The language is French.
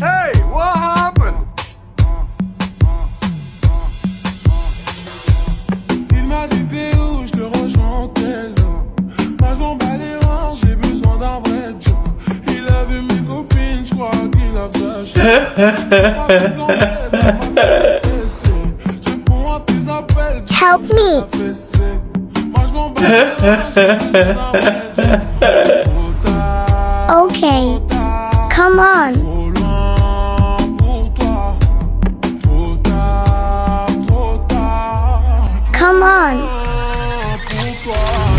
Hey, what happened? Il m'a dit t'es où, je te rejoins tel. Moi je m'en bats les reins, j'ai besoin d'un vrai job. Il a vu mes copines, je crois qu'il a flashé. Je réponds à tes appels. Help me. Moi je m'en bats les reins, j'ai besoin d'un vrai job. Trop tard, Okay, trop tard, come on. trop loin pour toi. Trop tard, trop tard. Come on. Pour toi.